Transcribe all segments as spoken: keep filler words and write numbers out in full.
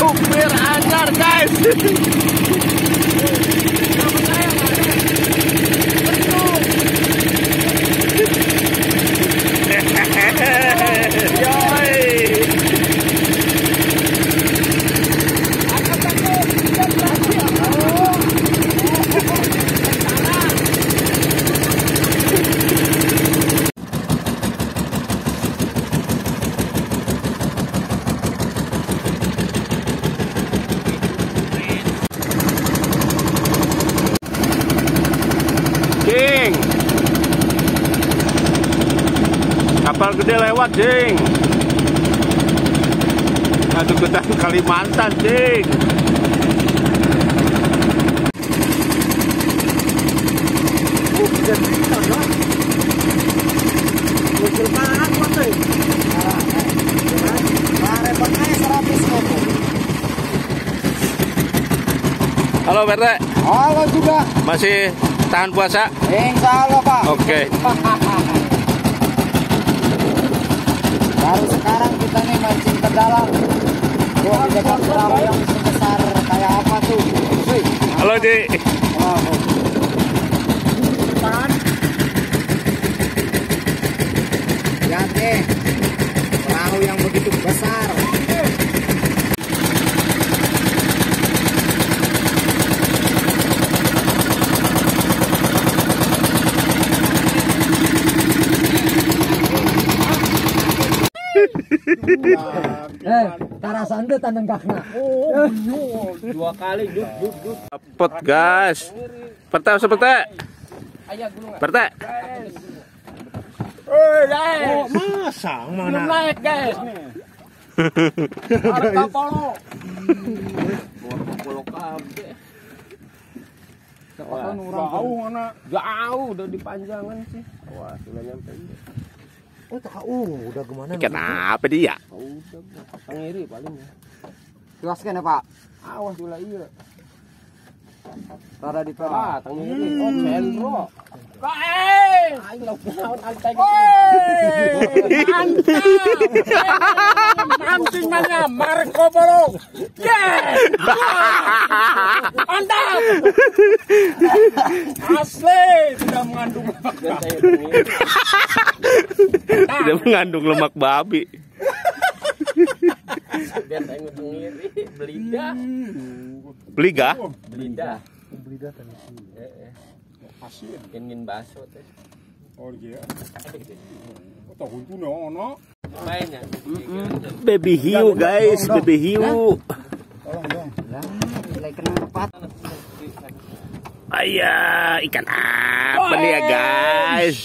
Supir anyar guys. Jing, kapal gede lewat Jing. Aduh gedan Kalimantan Jing. Uh, gedan besar loh. Muncul banget waktu. Halo P R T. Halo juga. Masih tahan puasa? Insya Allah Pak. Oke. Baru sekarang kita nih mancing ke dalam. Wah, di dekat perahu yang sebesar kayak apa tuh? Wih. Halo Di. Oh. Lihat deh, perahu yang begitu besar. Eh, tara sande tandeng kakna. Oh, dua kali duk duk duk. Pot gas. Perte seperti. Perte. Eh, guys. Oh, masang Belum mana? naik, guys. Ada kapal lo. Polo kabe. Kapal Jauh mana? Jauh udah di panjangan sih. Wah, sudah nyampe. Oh, tahu udah kemana? Kenapa dia? Udah, pasang iri paling ya. Jelaskan ya Pak. Awas dulu iya. Rada di perak. Ah, tang iri. Oh, sendro. Kae! Ayo lo naon altai. Mantap. Mancing mana Marco Polo. Yes! Mantap. Asli tidak mengandung lemak babi. Tidak mengandung lemak babi. Biar saya ngedung iri, belidah. Beliga? Belidah. Belidah tadi. Heeh. Asin ingin bakso teh. Oh iya. Tahu itu no. Mainnya. Baby hiu guys, baby hiu. Tolong dong. Lah, nilai kena tepat. Ayah, ikan apa nih ya guys?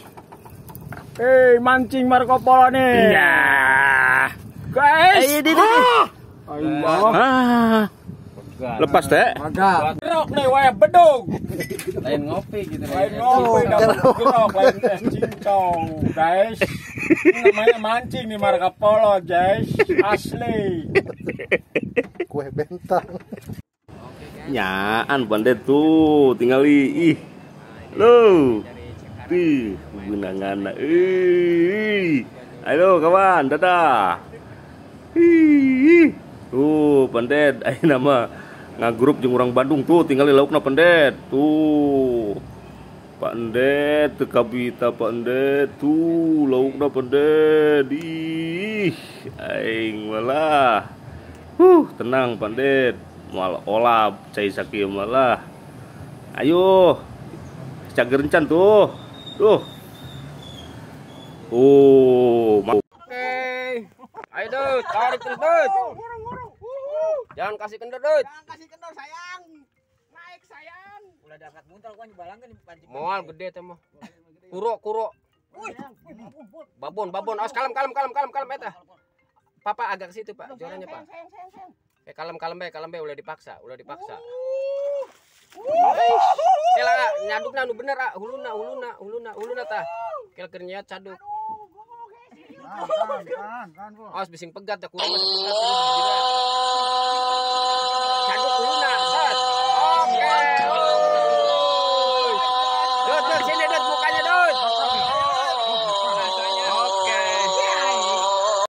Eh, mancing Marco Polo nih. Iya. Guys. Ayo di sini. Ah. Lepas teh. Agak. Gerok nih wayang bedung. Lain ngopi gitu. Lain ngopi dapat gerok lain es cincong, guys. Ini namanya mancing nih Marco Polo, guys. Asli. Kue bentang. Nyaan pandai tuh, tinggal ih. Lo. Ih, gunangan. Ih. Ayo kawan, dadah. Ih. Tuh, pendet, ayo nama ngagrup jeung orang Bandung tuh tinggal di laukna pendet. Tuh. Pendet teu kabita pendet tuh laukna pendet. Ih, aing malah. Huh, tenang pendet. Mal olah cai sakieu malah. Ayo. Cager encan tuh. Tuh. Oh, Oke. Ayo Dut, tarik terus Dut. Jangan kasih kendor Dut. Jangan kasih kendor sayang. Naik sayang. Udah dapat muntal kan dibalangkan pancing. Moal gede teh mah. Kuro kuro. Babon babon. Awas kalem kalem kalem kalem kalem eta. Papa agak ke situ Pak, juaranya Pak. Sayang sayang sayang. Eh kalem kalem be kalem be udah dipaksa, udah dipaksa. Kela nyadukna nu bener ah, huluna huluna huluna huluna tah. Kel keur nyeat caduk. Kan kan kan. Awas bising pegat ya kurang masih pegat.